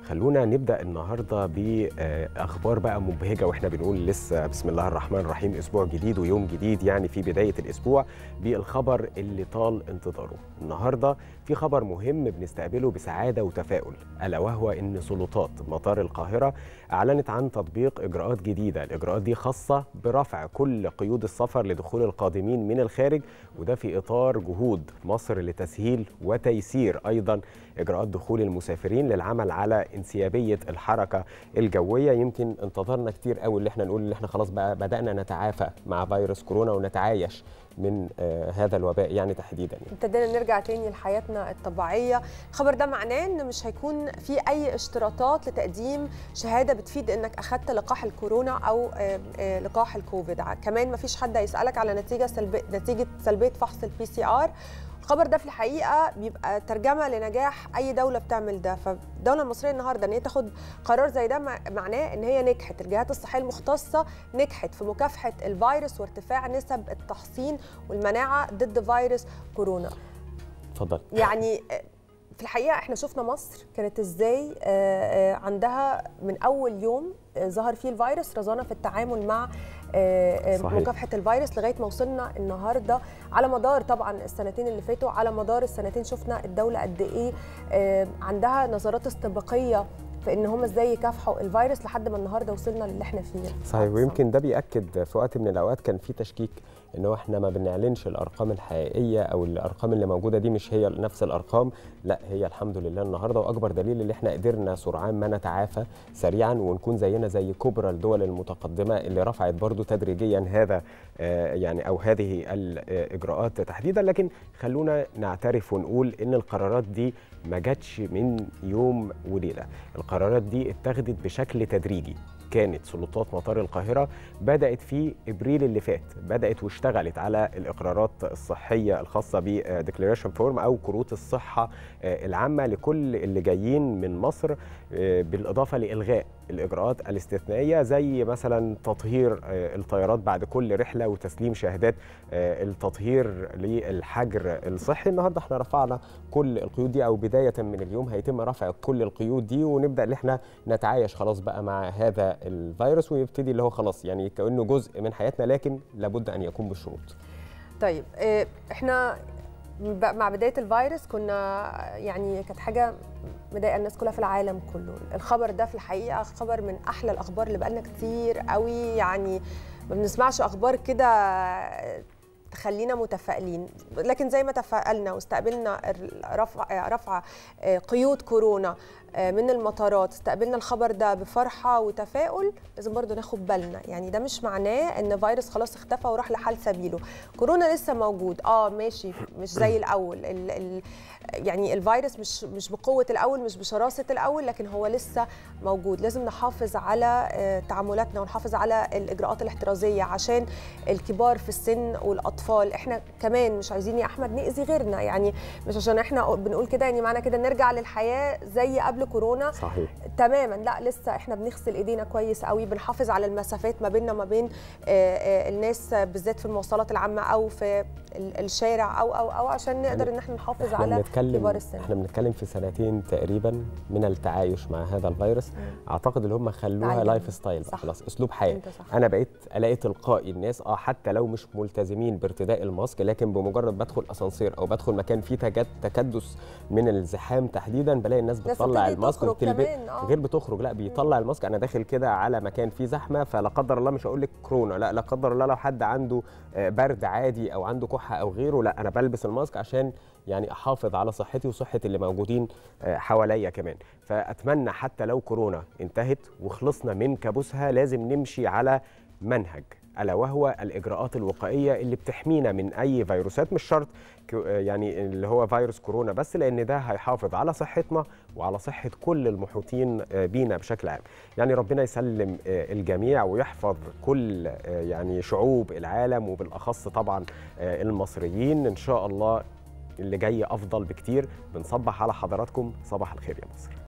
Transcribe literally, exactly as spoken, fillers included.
خلونا نبدأ النهاردة بأخبار بقى مبهجة، وإحنا بنقول لسه بسم الله الرحمن الرحيم، أسبوع جديد ويوم جديد يعني في بداية الأسبوع، بالخبر اللي طال انتظاره. النهاردة في خبر مهم بنستقبله بسعادة وتفاؤل، ألا وهو إن سلطات مطار القاهرة أعلنت عن تطبيق إجراءات جديدة. الإجراءات دي خاصة برفع كل قيود السفر لدخول القادمين من الخارج، وده في إطار جهود مصر لتسهيل وتيسير أيضا إجراءات دخول المسافرين للعمل على انسيابية الحركة الجوية. يمكن انتظرنا كتير قوي اللي احنا نقول ان احنا خلاص بقى بدأنا نتعافى مع فيروس كورونا ونتعايش من آه هذا الوباء يعني تحديدا. يعني. ابتدينا نرجع تاني لحياتنا الطبيعية. الخبر ده معناه ان مش هيكون في اي اشتراطات لتقديم شهادة بتفيد انك اخذت لقاح الكورونا او آه آه لقاح الكوفيد. كمان مفيش حد هيسألك على نتيجة سلبية نتيجة سلبية فحص البي سي ار. الخبر ده في الحقيقه بيبقى ترجمه لنجاح اي دوله بتعمل ده. فالدوله المصريه النهارده ان هي تاخد قرار زي ده معناه ان هي نجحت، الجهات الصحيه المختصه نجحت في مكافحه الفيروس وارتفاع نسب التحصين والمناعه ضد فيروس كورونا. اتفضل. يعني في الحقيقه احنا شفنا مصر كانت ازاي عندها من اول يوم ظهر فيه الفيروس رزانه في التعامل مع صحيح. مكافحه الفيروس لغايه ما وصلنا النهارده. على مدار طبعا السنتين اللي فاتوا، على مدار السنتين شفنا الدوله قد ايه عندها نظرات استباقيه في ان هم ازاي يكافحوا الفيروس لحد ما النهارده وصلنا للي احنا فيه. صحيح. ويمكن ده بيأكد في وقت من الاوقات كان في تشكيك انه احنا ما بنعلنش الارقام الحقيقيه او الارقام اللي موجوده دي مش هي نفس الارقام، لا هي الحمد لله النهارده. واكبر دليل اللي احنا قدرنا سرعان ما نتعافى سريعا ونكون زينا زي كبرى الدول المتقدمه اللي رفعت برضو تدريجيا هذا يعني او هذه الاجراءات تحديدا. لكن خلونا نعترف ونقول ان القرارات دي ما جاتش من يوم وليله، القرارات دي اتخذت بشكل تدريجي. كانت سلطات مطار القاهرة بدأت في إبريل اللي فات، بدأت واشتغلت على الإقرارات الصحية الخاصة بديكلاريشن فورم أو كروت الصحة العامة لكل اللي جايين من مصر، بالإضافة لإلغاء الإجراءات الاستثنائية زي مثلا تطهير الطيارات بعد كل رحلة وتسليم شهادات التطهير للحجر الصحي. النهارده احنا رفعنا كل القيود دي، أو بداية من اليوم هيتم رفع كل القيود دي، ونبدأ ان احنا نتعايش خلاص بقى مع هذا الفيروس، ويبتدي اللي هو خلاص يعني كأنه جزء من حياتنا، لكن لابد أن يكون بالشروط. طيب احنا مع بداية الفيروس كنا يعني كانت حاجة مضايقة الناس كلها في العالم كله. الخبر ده في الحقيقة خبر من أحلى الأخبار اللي بقالنا كتير قوي يعني ما بنسمعش أخبار كده تخلينا متفائلين. لكن زي ما تفائلنا واستقبلنا رفع رفع قيود كورونا من المطارات، استقبلنا الخبر ده بفرحه وتفاؤل، لازم برضو ناخد بالنا. يعني ده مش معناه ان فيروس خلاص اختفى وراح لحال سبيله. كورونا لسه موجود، اه ماشي، مش زي الاول. ال ال يعني الفيروس مش مش بقوه الاول، مش بشراسه الاول، لكن هو لسه موجود. لازم نحافظ على تعاملاتنا ونحافظ على الاجراءات الاحترازيه عشان الكبار في السن والاطفال. احنا كمان مش عايزين يا احمد ناذي غيرنا، يعني مش عشان احنا بنقول كده يعني معنى كده نرجع للحياه زي قبل كورونا. صحيح. تماما لا، لسه احنا بنغسل ايدينا كويس قوي، بنحافظ على المسافات ما بيننا وما بين الناس بالذات في المواصلات العامه او في الشارع او او او عشان نقدر ان احنا نحافظ احنا على كبار السن. احنا بنتكلم في سنتين تقريبا من التعايش مع هذا الفيروس. مم. اعتقد ان هم خلوها لايف ستايل، خلاص اسلوب حياه. انا بقيت الاقي تلقائي الناس اه حتى لو مش ملتزمين بارتداء الماسك، لكن بمجرد بدخل اسانسير او بدخل مكان فيه تكدس من الزحام تحديدا بلاقي الناس بتطلع الماسك وبتلبس. غير بتخرج، لا بيطلع الماسك. انا داخل كده على مكان فيه زحمه، فلا قدر الله مش هقول لك كورونا، لا لا قدر الله لو حد عنده برد عادي او عنده كحه او غيره، لا انا بلبس الماسك عشان يعني احافظ على صحتي وصحه اللي موجودين حواليا كمان. فاتمنى حتى لو كورونا انتهت وخلصنا من كابوسها، لازم نمشي على منهج، ألا وهو الإجراءات الوقائية اللي بتحمينا من أي فيروسات، مش شرط يعني اللي هو فيروس كورونا بس، لأن ده هيحافظ على صحتنا وعلى صحة كل المحيطين بينا بشكل عام. يعني ربنا يسلم الجميع ويحفظ كل يعني شعوب العالم، وبالأخص طبعا المصريين. إن شاء الله اللي جاي أفضل بكتير. بنصبح على حضراتكم، صباح الخير يا مصر.